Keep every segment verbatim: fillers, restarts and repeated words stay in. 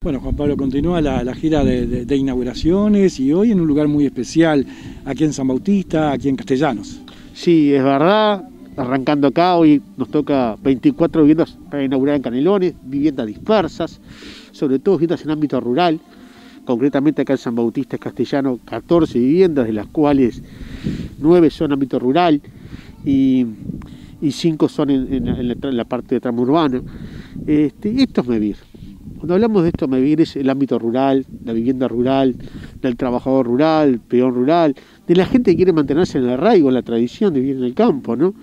Bueno, Juan Pablo, continúa la, la gira de, de, de inauguraciones y hoy en un lugar muy especial, aquí en San Bautista, aquí en Castellanos. Sí, es verdad, arrancando acá, hoy nos toca veinticuatro viviendas para inaugurar en Canelones, viviendas dispersas, sobre todo viviendas en ámbito rural, concretamente acá en San Bautista, Castellano, catorce viviendas, de las cuales nueve son en ámbito rural y, y cinco son en, en, en, la, en la parte de tramo urbano. Este, esto es MEVIR. Cuando hablamos de esto, MEVIR es el ámbito rural, la vivienda rural, del trabajador rural, el peón rural, de la gente que quiere mantenerse en el arraigo, en la tradición de vivir en el campo, ¿no?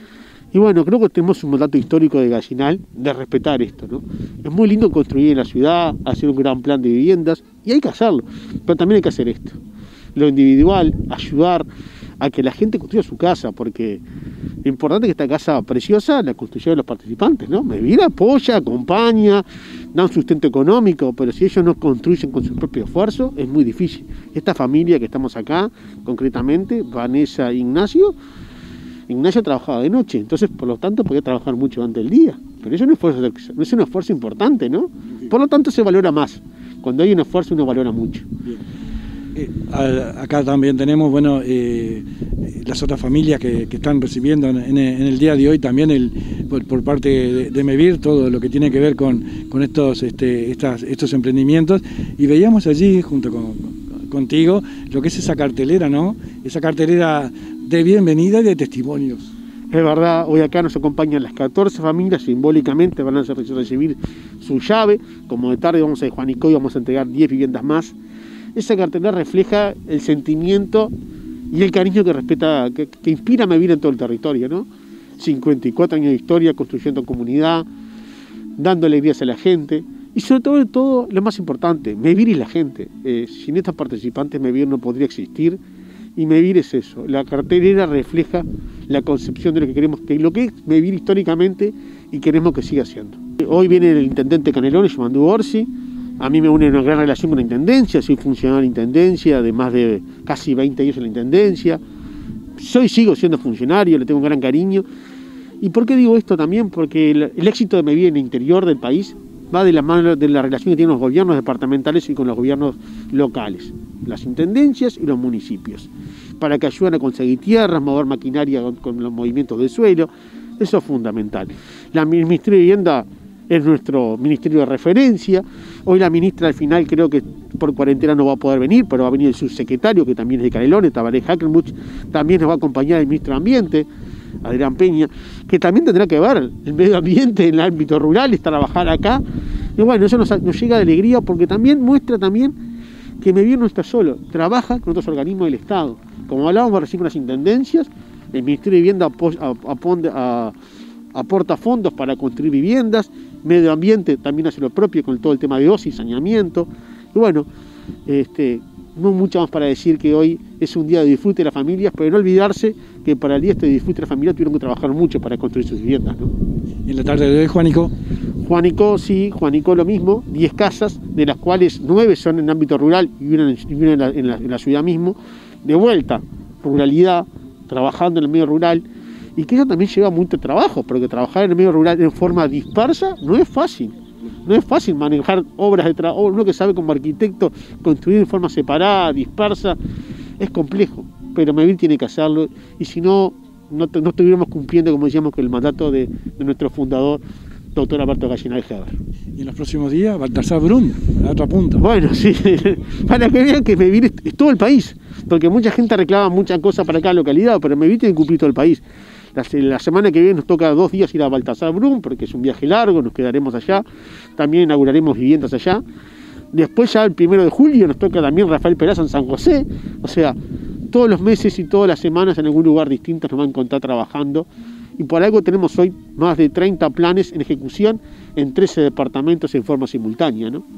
Y bueno, creo que tenemos un mandato histórico de Gallinal de respetar esto, ¿no? Es muy lindo construir en la ciudad, hacer un gran plan de viviendas, y hay que hacerlo, pero también hay que hacer esto. Lo individual, ayudar a que la gente construya su casa, porque lo importante es que esta casa preciosa la construyeron los participantes, ¿no? MEVIR apoya, acompaña, da un sustento económico, pero si ellos no construyen con su propio esfuerzo, es muy difícil. Esta familia que estamos acá, concretamente, Vanessa e Ignacio, Ignacio trabajaba de noche, entonces por lo tanto podía trabajar mucho durante el día, pero eso no es, esfuerzo, no es un esfuerzo importante, ¿no? Por lo tanto se valora más. Cuando hay un esfuerzo uno valora mucho. Bien. Eh, acá también tenemos, bueno, eh, las otras familias que, que están recibiendo en, en el día de hoy también el, por, por parte de, de MEVIR todo lo que tiene que ver con, con estos, este, estas, estos emprendimientos, y veíamos allí junto con, con, contigo lo que es esa cartelera, ¿no? Esa cartelera de bienvenida y de testimonios. Es verdad, hoy acá nos acompañan las catorce familias, simbólicamente van a recibir su llave, como de tarde vamos a ir a Juanico y vamos a entregar diez viviendas más. Esa cartelera refleja el sentimiento y el cariño que respeta, que, que inspira a MEVIR en todo el territorio, ¿no? cincuenta y cuatro años de historia, construyendo comunidad, dando alegrías a la gente, y sobre todo, todo lo más importante, MEVIR y la gente. Eh, sin estos participantes MEVIR no podría existir, y MEVIR es eso. La cartelera refleja la concepción de lo que queremos, que lo que es MEVIR históricamente, y queremos que siga siendo. Hoy viene el intendente Canelones, Yomandú Orsi. A mí me une una gran relación con la Intendencia, soy funcionario de la Intendencia, de más de casi veinte años en la Intendencia. Soy, sigo siendo funcionario, le tengo un gran cariño. ¿Y por qué digo esto también? Porque el, el éxito de MEVIR en el interior del país va de la mano de la relación que tienen los gobiernos departamentales y con los gobiernos locales, las intendencias y los municipios, para que ayuden a conseguir tierras, mover maquinaria con, con los movimientos del suelo. Eso es fundamental. La Ministerio de Vivienda es nuestro ministerio de referencia. Hoy la ministra al final creo que por cuarentena no va a poder venir, pero va a venir el subsecretario, que también es de Canelones, Tabaré Hackenbuch. También nos va a acompañar el ministro de Ambiente, Adrián Peña, que también tendrá que ver el medio ambiente en el ámbito rural, es trabajar acá. Y bueno, eso nos, nos llega de alegría porque también muestra también que MEVIR no está solo, trabaja con otros organismos del Estado. Como hablábamos recién con las intendencias, el Ministerio de Vivienda a, a, aporta fondos para construir viviendas, medio ambiente también hace lo propio con todo el tema de O S I, saneamiento. Y bueno, este, no mucho más para decir que hoy es un día de disfrute de las familias, pero no olvidarse que para el día este de disfrute de las familias tuvieron que trabajar mucho para construir sus viviendas, ¿no? ¿Y en la tarde de hoy, Juanico? Juanico, sí, Juanico lo mismo, diez casas, de las cuales nueve son en ámbito rural y una en, una en, la, en, la, en la ciudad mismo. De vuelta, ruralidad, trabajando en el medio rural, y que eso también lleva mucho trabajo, porque trabajar en el medio rural en forma dispersa no es fácil. No es fácil manejar obras de trabajo, uno que sabe como arquitecto construir en forma separada, dispersa, es complejo, pero MEVIR tiene que hacerlo, y si no, no, no estuviéramos cumpliendo, como decíamos, con el mandato de, de nuestro fundador, doctor Alberto Gallinal Heber. Y en los próximos días, Baltasar Brum, a la otra punta. Bueno, sí, para que vean que MEVIR es, es todo el país, porque mucha gente reclama muchas cosas para cada localidad, pero MEVIR tiene que cumplir todo el país. La, la semana que viene nos toca dos días ir a Baltasar Brum, porque es un viaje largo, nos quedaremos allá, también inauguraremos viviendas allá. Después ya el primero de julio nos toca también Rafael Peraza en San José, o sea, todos los meses y todas las semanas en algún lugar distinto nos van a encontrar trabajando, y por algo tenemos hoy más de treinta planes en ejecución en trece departamentos en forma simultánea, ¿no?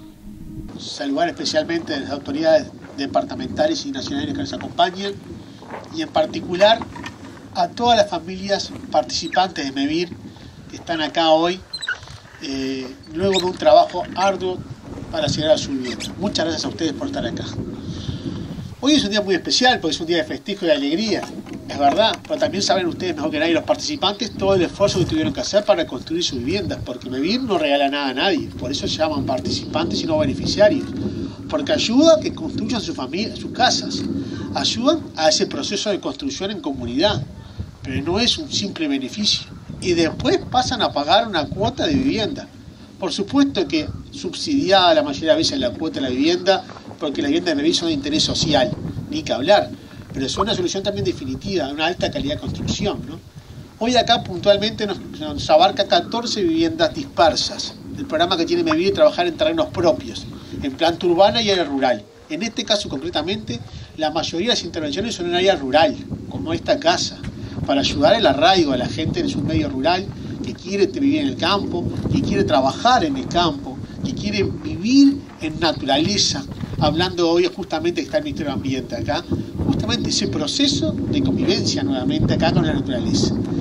Saludar especialmente a las autoridades departamentales y nacionales que nos acompañan, y en particular a todas las familias participantes de MEVIR que están acá hoy, eh, luego de un trabajo arduo para llegar a su vivienda. Muchas gracias a ustedes por estar acá. Hoy es un día muy especial porque es un día de festejo y de alegría. Es verdad, pero también saben ustedes mejor que nadie, los participantes, todo el esfuerzo que tuvieron que hacer para construir sus viviendas, porque MEVIR no regala nada a nadie, por eso se llaman participantes y no beneficiarios, porque ayuda a que construyan su familia, sus casas, ayudan a ese proceso de construcción en comunidad, pero no es un simple beneficio. Y después pasan a pagar una cuota de vivienda. Por supuesto que subsidiada la mayoría de veces la cuota de la vivienda, porque las viviendas de MEVIR son de interés social, ni que hablar. Pero es una solución también definitiva, de una alta calidad de construcción, ¿no? Hoy acá puntualmente nos, nos abarca catorce viviendas dispersas. El programa que tiene MEVIR es trabajar en terrenos propios, en planta urbana y área rural. En este caso concretamente, la mayoría de las intervenciones son en área rural, como esta casa, para ayudar el arraigo a la gente en su medio rural, que quiere vivir en el campo, que quiere trabajar en el campo, que quiere vivir en naturaleza. Hablando hoy justamente que está el Ministerio de Ambiente acá, justamente ese proceso de convivencia nuevamente acá con la naturaleza.